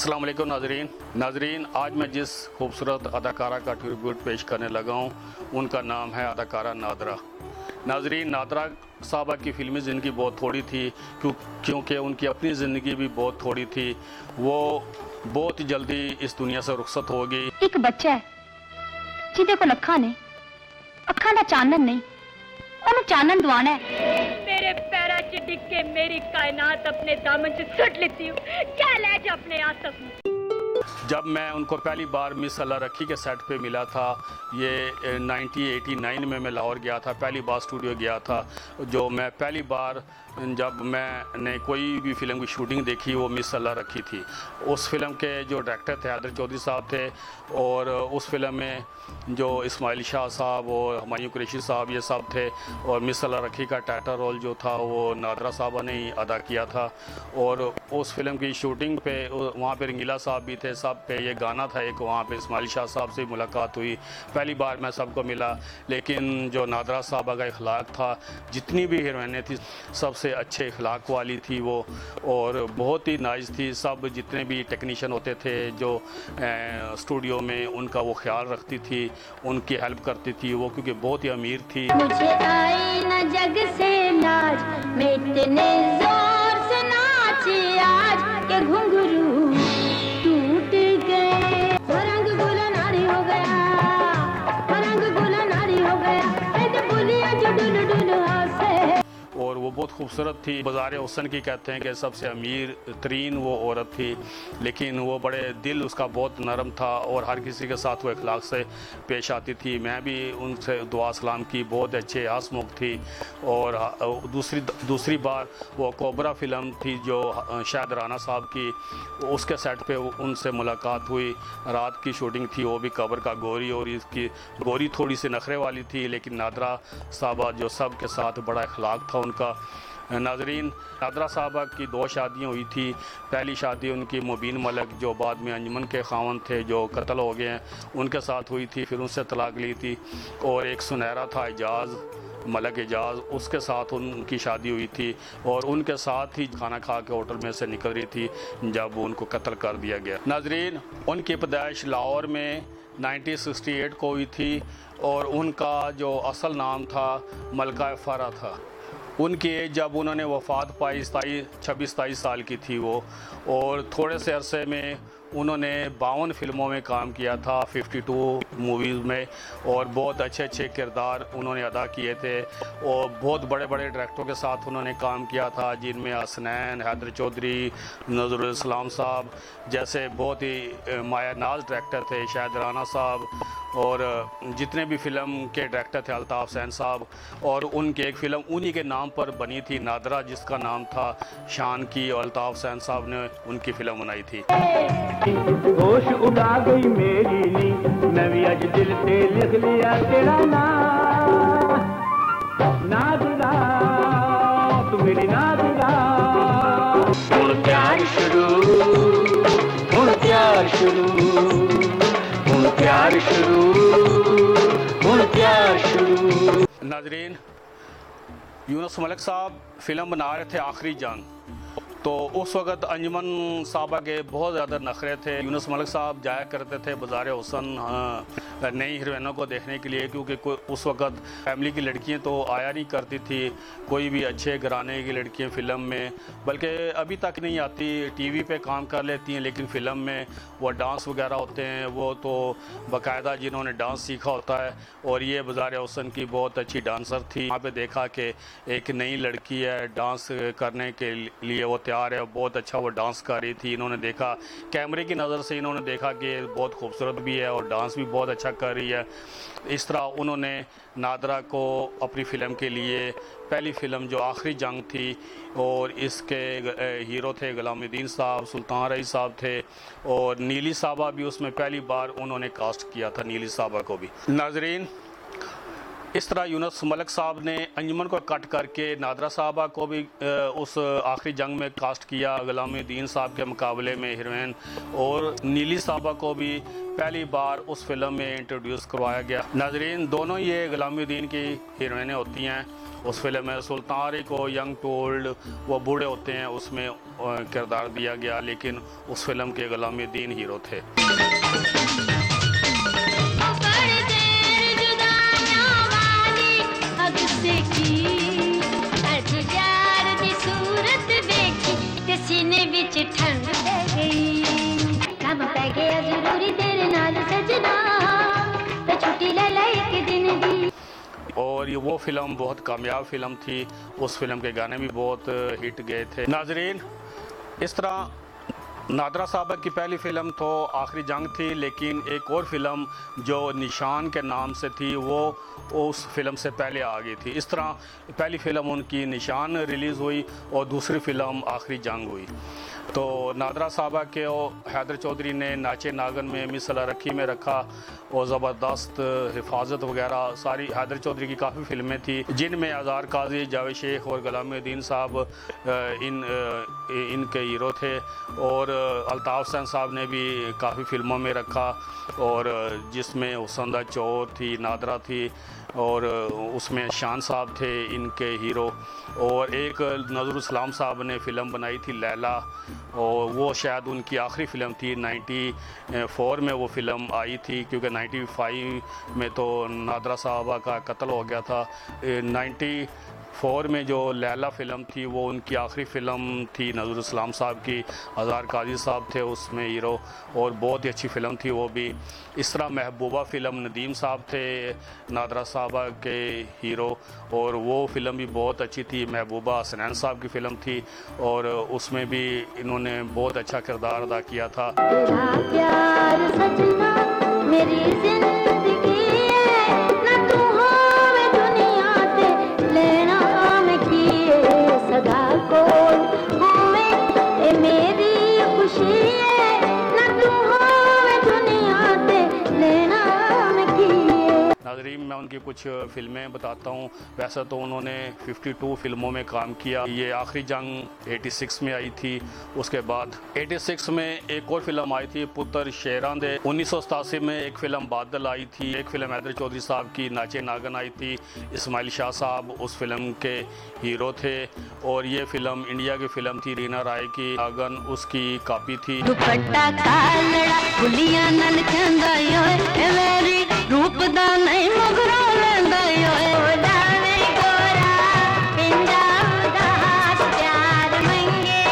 अस्सलाम वालेकुम नाजरीन, आज मैं जिस खूबसूरत अदाकारा का ट्रिब्यूट पेश करने लगा हूँ उनका नाम है अदाकारा नादरा। नाजरीन, नादरा साहबा की फिल्मी ज़िंदगी बहुत थोड़ी थी क्योंकि उनकी अपनी ज़िंदगी भी बहुत थोड़ी थी। वो बहुत ही जल्दी इस दुनिया से रुखसत हो गई। एक बच्चा है जिंदे को अखा ने अखा का चानन नहीं, उन्हें चानन दवाना है। मेरे पैरा च डिग के मेरी कायनात अपने दामन च सुट लेती हूँ। क्या ले जा अपने आसफ में। जब मैं उनको पहली बार मिस अल्लाह रखी के सेट पे मिला था, ये 1989 में मैं लाहौर गया था, पहली बार स्टूडियो गया था। जो मैं पहली बार जब मैंने कोई भी फिल्म की शूटिंग देखी वो मिस अल्लाह रखी थी। उस फिल्म के जो डायरेक्टर थे हैदर चौधरी साहब थे, और उस फिल्म में जो इस्माइल शाह साहब और हुमायूं कुरैशी साहब ये सब थे, और मिस अल्लाह रखी का टाइटल रोल जो था वो नादरा साहबा ने ही अदा किया था। और उस फिल्म की शूटिंग पे वहाँ पे रंगीला साहब भी थे, सब पे ये गाना था एक, वहाँ पे इस्माइल शाह साहब से मुलाकात हुई। पहली बार मैं सबको मिला, लेकिन जो नादरा साहबा का इखलाक था, जितनी भी हीरोइनें थी सबसे अच्छे इखलाक वाली थी वो, और बहुत ही नाइस थी। सब जितने भी टेक्नीशियन होते थे जो स्टूडियो में, उनका वो ख्याल रखती थी, उनकी हेल्प करती थी वो, क्योंकि बहुत ही अमीर थी। मुझे आई न जग से लाज, मैं इतने जोर से नाची आज के घुंघरू टूट गए। रंग गुलनारी हो गया, रंग गुलनारी हो गया, ऐसे बोलिए जो डुल डुल हंसे। और वो बहुत खूबसूरत थी। बाज़ार हुस्न की कहते हैं कि सबसे अमीर तरीन वो औरत थी, लेकिन वो बड़े दिल उसका बहुत नरम था और हर किसी के साथ वो इखलाक से पेश आती थी। मैं भी उनसे दुआ सलाम की, बहुत अच्छे हंसमुख थी। और दूसरी बार वो कोबरा फिल्म थी जो शायद राना साहब की, उसके सेट पे उनसे मुलाकात हुई। रात की शूटिंग थी, वो भी कब्र का गोरी, और इसकी गोरी थोड़ी सी नखरे वाली थी, लेकिन नादरा साहबा जो सब के साथ बड़ा इखलाक था उनका। नाजरीन, नादरा साहबा की 2 शादियाँ हुई थी। पहली शादी उनकी मुबीन मलक, जो बाद में अंजुमन के खावन थे, जो कत्ल हो गए हैं, उनके साथ हुई थी, फिर उनसे तलाक ली थी। और एक सुनहरा था एजाज़, मलक एजाज़, उसके साथ उनकी शादी हुई थी, और उनके साथ ही खाना खा के होटल में से निकल रही थी जब उनको कत्ल कर दिया गया। नाजरीन, उनकी पैदाइश लाहौर में 1968 को हुई थी, और उनका जो असल नाम था मलका फ़ारा था। उनकी एज जब उन्होंने वफ़ात पाई 26-27 साल की थी वो, और थोड़े से अरसे में उन्होंने 52 फिल्मों में काम किया था, 52 मूवीज़ में, और बहुत अच्छे अच्छे किरदार उन्होंने अदा किए थे। और बहुत बड़े बड़े डायरेक्टरों के साथ उन्होंने काम किया था, जिनमें हसनैन, हैदर चौधरी, नज़रुल इस्लाम साहब जैसे बहुत ही माया नाज डायरेक्टर थे, शायद राना साहब, और जितने भी फ़िल्म के डायरेक्टर थे, अल्ताफ़ हुसैन साहब। और उनकी एक फ़िल्म उन्हीं के नाम पर बनी थी, नादरा, जिसका नाम था शान की, और अल्ताफ़ हुसैन साहब ने उनकी फ़िल्म बनाई थी। होश उड़ा गई मेरी नी, मैं भी अज दिल ते लिख लिया तेरा नाम, नादरा तू मेरी नादरा। हुण प्यार शुरू, हुण प्यार शुरू, हुण प्यार शुरू, हुण प्यार शुरू। नाजरीन, यूनुस मलिक साहब फ़िल्म बना रहे थे आखिरी जंग, तो उस वक़्त अंजुमन साहबा के बहुत ज़्यादा नखरे थे। यूनुस मलिक साहब जाया करते थे बाज़ार हुस्न नई हीरोइनों को देखने के लिए, क्योंकि उस वक़्त फैमिली की लड़कियां तो आया नहीं करती थी, कोई भी अच्छे घराने की लड़कियां फ़िल्म में, बल्कि अभी तक नहीं आती, टीवी पे काम कर लेती हैं, लेकिन फ़िल्म में वो डांस वगैरह होते हैं, वो तो बाकायदा जिन्होंने डांस सीखा होता है। और ये बाज़ार हुस्न की बहुत अच्छी डांसर थी। वहाँ पे देखा कि एक नई लड़की है, डांस करने के लिए वो तैयार है, बहुत अच्छा वो डांस कर रही थी। इन्होंने देखा, कैमरे की नज़र से इन्होंने देखा कि बहुत खूबसूरत भी है और डांस भी बहुत अच्छा कर रही है। इस तरह उन्होंने नादरा को अपनी फ़िल्म के लिए, पहली फ़िल्म जो आखिरी जंग थी, और इसके हीरो थे गुलामुद्दीन साहब, सुल्तान रईस साहब थे, और नीली साहबा भी उसमें पहली बार उन्होंने कास्ट किया था, नीली साहबा को भी। नाजरीन, इस तरह यूनुस मलिक साहब ने अंजुमन को कट करके नादरा साहबा को भी उस आखिरी जंग में कास्ट किया गुलामुद्दीन साहब के मुकाबले में हीरोइन, और नीली साहबा को भी पहली बार उस फिल्म में इंट्रोड्यूस करवाया गया। नाजरीन, दोनों ये गुलामुद्दीन की हीरोइनें होती हैं। उस फिल्म में सुल्तान आरी को यंग टू ओल्ड, वो बूढ़े होते हैं, उसमें किरदार दिया गया, लेकिन उस फिल्म के गुलामुद्दीन हीरो थे। सीने विच ठंड पै गई, कम पै गया जरूरी तेरे नाल सजना, ते छुट्टी ले ले एक दिन दी। और ये वो फिल्म बहुत कामयाब फिल्म थी, उस फिल्म के गाने भी बहुत हिट गए थे। नाजरीन, इस तरह नादरा साहबा की पहली फ़िल्म तो आखिरी जंग थी, लेकिन एक और फिल्म जो निशान के नाम से थी वो उस फिल्म से पहले आ गई थी। इस तरह पहली फ़िल्म उनकी निशान रिलीज़ हुई और दूसरी फ़िल्म आखिरी जंग हुई। तो नादरा साहबा के हैदर चौधरी ने नाचे नागन में मिसला रखी में रखा, और ज़बरदस्त हिफाजत वगैरह सारी हैदर चौधरी की काफ़ी फ़िल्में थी, जिनमें आज़ार काजी, जावेद शेख और गुलामुद्दीन साहब इनके हीरो थे। और अल्ताफ़ हुसैन साहब ने भी काफ़ी फ़िल्मों में रखा, और जिसमें हुसंदा चोर थी, नादरा थी, और उसमें शान साहब थे इनके हीरो। और एक नज़रुल इस्लाम साहब ने फ़िल्म बनाई थी लैला, और वो शायद उनकी आखिरी फ़िल्म थी। 94 में वो फ़िल्म आई थी, क्योंकि 95 में तो नादरा साहबा का कत्ल हो गया था। 94 में जो लैला फ़िल्म थी वो उनकी आखिरी फ़िल्म थी नज़रुल इस्लाम साहब की। आज़ार काजी साहब थे उसमें हीरो, और बहुत ही अच्छी फ़िल्म थी वो भी। इस तरह महबूबा फ़िल्म नदीम साहब थे नादरा साहबा के हीरो, और वो फ़िल्म भी बहुत अच्छी थी। महबूबा हसनैन साहब की फ़िल्म थी, और उसमें भी इन्होंने बहुत अच्छा किरदार अदा किया था। तेरा प्यार सजना मेरी जिंदगी है, ना तू होवे दुनिया ते लेना मैं किए, सदा कोल होवे ए मेरी खुशी है, ना तू होवे दुनिया ते लेना मैं किए। नाज़रीन, मैं उनकी कुछ फ़िल्में बताता हूँ। वैसे तो उन्होंने 52 फ़िल्मों में काम किया। ये आखिरी जंग 86 में आई थी। उसके बाद 86 में एक और फिल्म आई थी पुत्र शेरां दे। 1987 में एक फ़िल्म बादल आई थी। एक फ़िल्म हैदर चौधरी साहब की नाचे नागन आई थी। इस्माइल शाह साहब उस फिल्म के हीरो थे, और ये फ़िल्म इंडिया की फ़िल्म थी। रीना राय की नागन उसकी कॉपी थी। दुपट्टा कालड़ा गुलियां नल चंदा योए मेरी रूप दा नहीं मुगरा लेंदा योए, ओ जावे गोरा पिंडा उदास प्यार मंगे,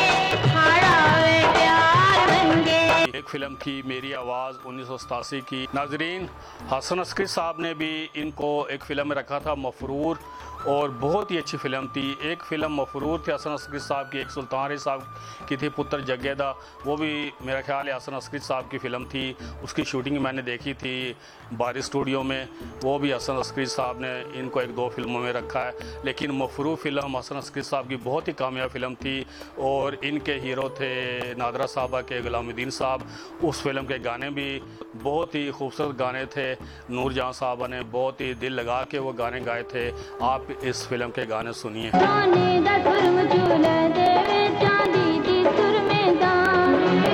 हाड़ावे प्यार मंगे। एक फ़िल्म थी मेरी आवाज़ 1987 की। नाजरीन, हसन अस्करी साहब ने भी इनको एक फ़िल्म में रखा था मफरूर, और बहुत ही अच्छी फ़िल्म थी। एक फ़िल्म मफरूर थी हसन अस्करी साहब की, एक सुल्तान आरी साहब की थी पुत्र जगेदा, वो भी मेरा ख्याल है हसन अस्करी साहब की फ़िल्म थी। उसकी शूटिंग मैंने देखी थी बारी स्टूडियो में, वो भी हसन अस्करी साहब ने इनको 1-2 फ़िल्मों में रखा है। लेकिन मफरूर फ़िल्म हसन अस्करी साहब की बहुत ही कामयाब फ़िल्म थी, और इनके हीरो थे नादरा साहबा के गुलामुद्दीन साहब। उस फिल्म के गाने भी बहुत ही खूबसूरत गाने थे। नूर जहां साहबा ने बहुत ही दिल लगा के वो गाने गाए थे। आप इस फिल्म के गाने सुनिए। सोने दा सुरम झूले देवे चांदी दी सुर में दान,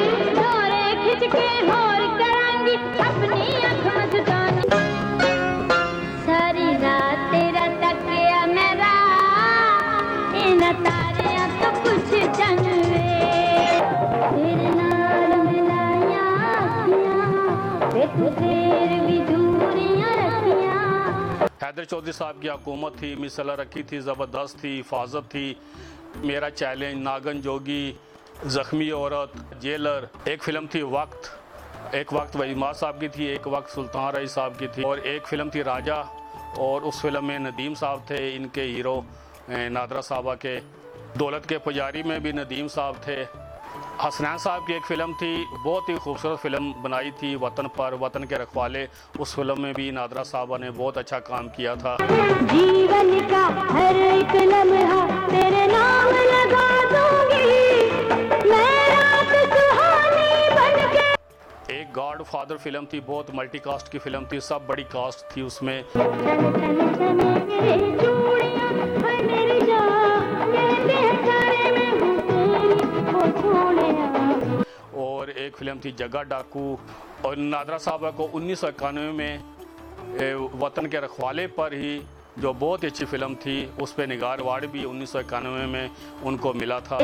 डोरे खिंच के होर करांगी अपनी अख मस्तानी, सारी रात तेरा तकिया मेरा इन तारियां तो कुछ चंगे, तेरे नाल मिलाया अखियां वे तू फेर भी दूरियां रखियां। हैदर चौधरी साहब की हुकूमत थी, मिसला रखी थी, ज़बरदस्त थी, हिफाजत थी। मेरा चैलेंज, नागन जोगी, ज़ख्मी औरत, जेलर। एक फ़िल्म थी वक्त, एक वक्त वहीमा साहब की थी, एक वक्त सुल्तान रई साहब की थी, और एक फ़िल्म थी राजा, और उस फिल्म में नदीम साहब थे इनके हीरो नादरा साहबा के। दौलत के पुजारी में भी नदीम साहब थे। हसनैन साहब की एक फ़िल्म थी, बहुत ही खूबसूरत फ़िल्म बनाई थी वतन पर, वतन के रखवाले। उस फिल्म में भी नादरा साहबा ने बहुत अच्छा काम किया था। जीवन का हर एक लम्हा तेरे नाम लगा दूंगी, मैं रात सुहानी बनके। एक गॉड फादर फिल्म थी, बहुत मल्टी कास्ट की फिल्म थी, सब बड़ी कास्ट थी उसमें। और एक फिल्म थी जग्गा डाकू। और नादरा साहबा को 1991 में वतन के रखवाले पर ही, जो बहुत अच्छी फिल्म थी, उस पर निगार अवार्ड भी 1991 में उनको मिला था।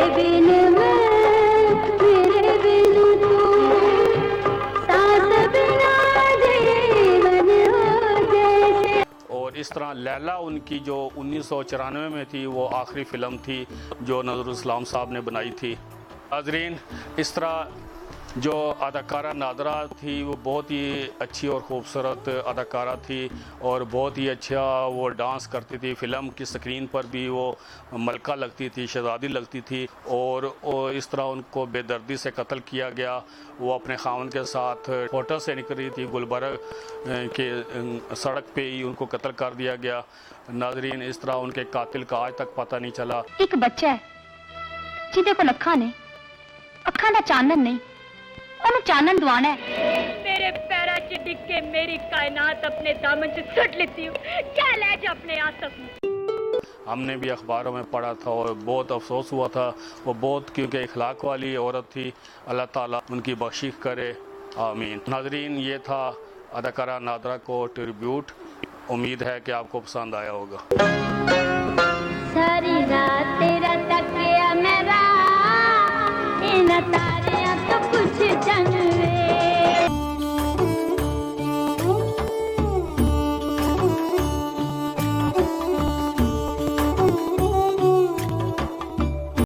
और इस तरह लैला उनकी जो 1994 में थी, वो आखिरी फिल्म थी जो नज़रुल इस्लाम साहब ने बनाई थी। नाज़रीन, इस तरह जो अदाकारा नादरा थी वो बहुत ही अच्छी और ख़ूबसूरत अदाकारा थी और बहुत ही अच्छा वो डांस करती थी। फ़िल्म की स्क्रीन पर भी वो मलका लगती थी, शहज़ादी लगती थी। और इस तरह उनको बेदर्दी से कत्ल किया गया। वो अपने खावन के साथ होटल से निकल रही थी, गुलबर्ग के सड़क पे ही उनको कत्ल कर दिया गया। नाज़रीन, इस तरह उनके कातिल का आज तक पता नहीं चला। एक बच्चा है जिदे को अखा ने अखा दा चानन नहीं, ਉਹਨੂੰ ਚਾਨਣ ਦਵਾਣਾ है। मेरे पैरा च डिग के मेरी कायनात अपने दामन च सुट लेती हूँ, क्या ले जा अपने आसफ में। हमने भी अखबारों में पढ़ा था और बहुत अफसोस हुआ था। वो बहुत, क्योंकि इखलाक वाली औरत थी। अल्लाह ताला उनकी बख्शिश करे, आमीन। नाजरीन, ये था अदाकारा नादरा को ट्रिब्यूट। उम्मीद है कि आपको पसंद आया होगा। सारी रात